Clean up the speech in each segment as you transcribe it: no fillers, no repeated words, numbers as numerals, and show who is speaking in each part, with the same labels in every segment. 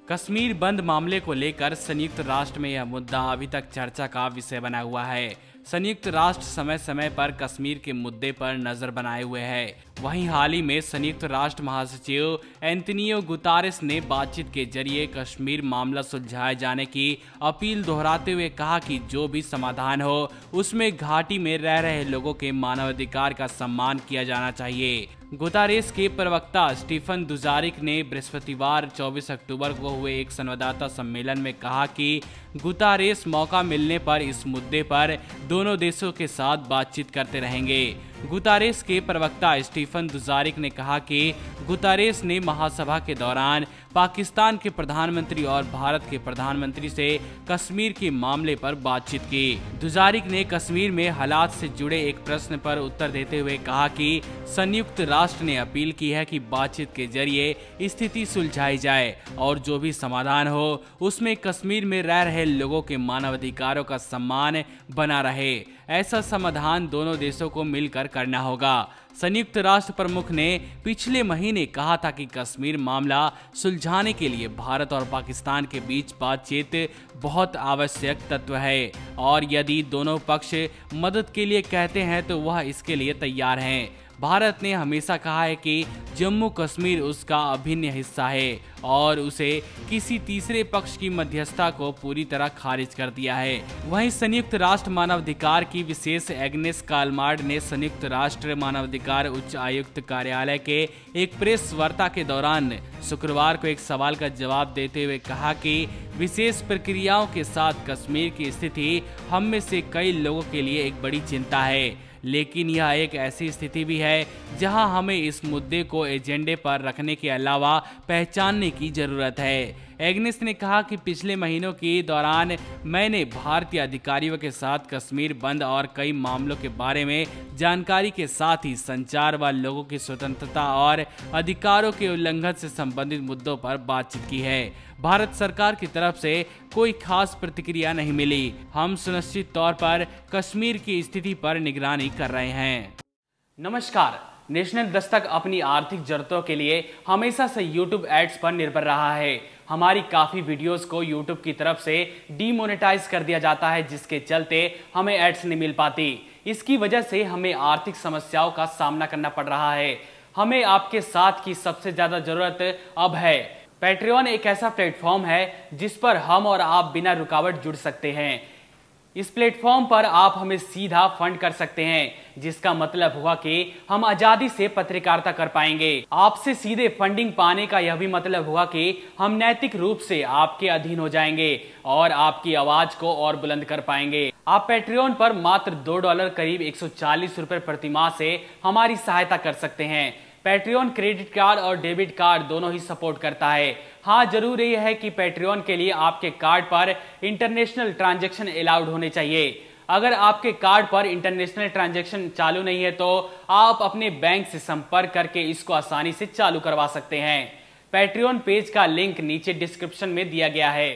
Speaker 1: कश्मीर बंद मामले को लेकर संयुक्त राष्ट्र में यह मुद्दा अभी तक चर्चा का विषय बना हुआ है। संयुक्त राष्ट्र समय समय पर कश्मीर के मुद्दे पर नजर बनाए हुए है। वहीं हाल ही में संयुक्त राष्ट्र महासचिव एंटोनियो गुतेरेस ने बातचीत के जरिए कश्मीर मामला सुलझाए जाने की अपील दोहराते हुए कहा कि जो भी समाधान हो उसमें घाटी में रह रहे लोगों के मानवाधिकार का सम्मान किया जाना चाहिए। गुतेरेस के प्रवक्ता स्टीफन दुजारिक ने बृहस्पतिवार 24 अक्टूबर को हुए एक संवाददाता सम्मेलन में कहा कि गुतेरेस मौका मिलने पर इस मुद्दे पर दोनों देशों के साथ बातचीत करते रहेंगे। गुतेरेस के प्रवक्ता स्टीफन दुजारिक ने कहा कि गुतेरेस ने महासभा के दौरान पाकिस्तान के प्रधानमंत्री और भारत के प्रधानमंत्री से कश्मीर के मामले पर बातचीत की। दुजारिक ने कश्मीर में हालात से जुड़े एक प्रश्न पर उत्तर देते हुए कहा कि संयुक्त राष्ट्र ने अपील की है कि बातचीत के जरिए स्थिति सुलझाई जाए और जो भी समाधान हो उसमें कश्मीर में रह रहे लोगों के मानवाधिकारों का सम्मान बना रहे। ऐसा समाधान दोनों देशों को मिलकर करना होगा। संयुक्त राष्ट्र प्रमुख ने पिछले महीने कहा था कि कश्मीर मामला सुलझाने के लिए भारत और पाकिस्तान के बीच बातचीत बहुत आवश्यक तत्व है और यदि दोनों पक्ष मदद के लिए कहते हैं तो वह इसके लिए तैयार हैं। भारत ने हमेशा कहा है कि जम्मू कश्मीर उसका अभिन्न हिस्सा है और उसे किसी तीसरे पक्ष की मध्यस्थता को पूरी तरह खारिज कर दिया है। वहीं संयुक्त राष्ट्र मानवाधिकार की विशेष एग्नेस कालमार्ड ने संयुक्त राष्ट्र मानवाधिकार उच्च आयुक्त कार्यालय के एक प्रेस वार्ता के दौरान शुक्रवार को एक सवाल का जवाब देते हुए कहा कि विशेष प्रक्रियाओं के साथ कश्मीर की स्थिति हम में से कई लोगों के लिए एक बड़ी चिंता है, लेकिन यह एक ऐसी स्थिति भी है जहां हमें इस मुद्दे को एजेंडे पर रखने के अलावा पहचानने की जरूरत है। एग्नेस ने कहा कि पिछले महीनों के दौरान मैंने भारतीय अधिकारियों के साथ कश्मीर बंद और कई मामलों के बारे में जानकारी के साथ ही संचार व लोगों की स्वतंत्रता और अधिकारों के उल्लंघन से संबंधित मुद्दों पर बातचीत की है। भारत सरकार की तरफ से कोई खास प्रतिक्रिया नहीं मिली। हम सुनिश्चित तौर पर कश्मीर की स्थिति पर निगरानी कर रहे हैं। नमस्कार। नेशनल दस्तक अपनी आर्थिक जरूरतों के लिए हमेशा से YouTube एड्स पर निर्भर रहा है। हमारी काफ़ी वीडियोस को YouTube की तरफ से डीमोनेटाइज कर दिया जाता है, जिसके चलते हमें एड्स नहीं मिल पाती। इसकी वजह से हमें आर्थिक समस्याओं का सामना करना पड़ रहा है। हमें आपके साथ की सबसे ज़्यादा ज़रूरत अब है। पैट्रियन एक ऐसा प्लेटफॉर्म है जिस पर हम और आप बिना रुकावट जुड़ सकते हैं। इस प्लेटफॉर्म पर आप हमें सीधा फंड कर सकते हैं, जिसका मतलब हुआ कि हम आजादी से पत्रकारिता कर पाएंगे। आपसे सीधे फंडिंग पाने का यह भी मतलब हुआ कि हम नैतिक रूप से आपके अधीन हो जाएंगे और आपकी आवाज को और बुलंद कर पाएंगे। आप पैट्रियन पर मात्र $2 करीब 140 रुपए प्रति माह से हमारी सहायता कर सकते हैं। पैट्रियन क्रेडिट कार्ड और डेबिट कार्ड दोनों ही सपोर्ट करता है। हाँ, जरूर यह है कि पैट्रियन के लिए आपके कार्ड पर इंटरनेशनल ट्रांजैक्शन अलाउड होने चाहिए। अगर आपके कार्ड पर इंटरनेशनल ट्रांजैक्शन चालू नहीं है तो आप अपने बैंक से संपर्क करके इसको आसानी से चालू करवा सकते हैं। पैट्रियन पेज का लिंक नीचे डिस्क्रिप्शन में दिया गया है।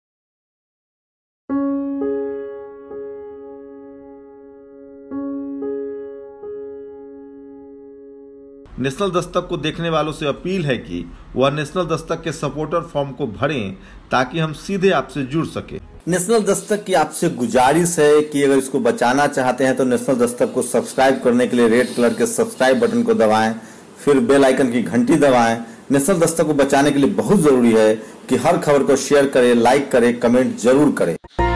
Speaker 2: नेशनल दस्तक को देखने वालों से अपील है कि वह नेशनल दस्तक के सपोर्टर फॉर्म को भरें ताकि हम सीधे आपसे जुड़ सके।
Speaker 3: नेशनल दस्तक की आपसे गुजारिश है कि अगर इसको बचाना चाहते हैं तो नेशनल दस्तक को सब्सक्राइब करने के लिए रेड कलर के सब्सक्राइब बटन को दबाएं, फिर बेल आइकन की घंटी दबाएं। नेशनल दस्तक को बचाने के लिए बहुत जरूरी है कि हर खबर को शेयर करें, लाइक करें, कमेंट जरूर करें।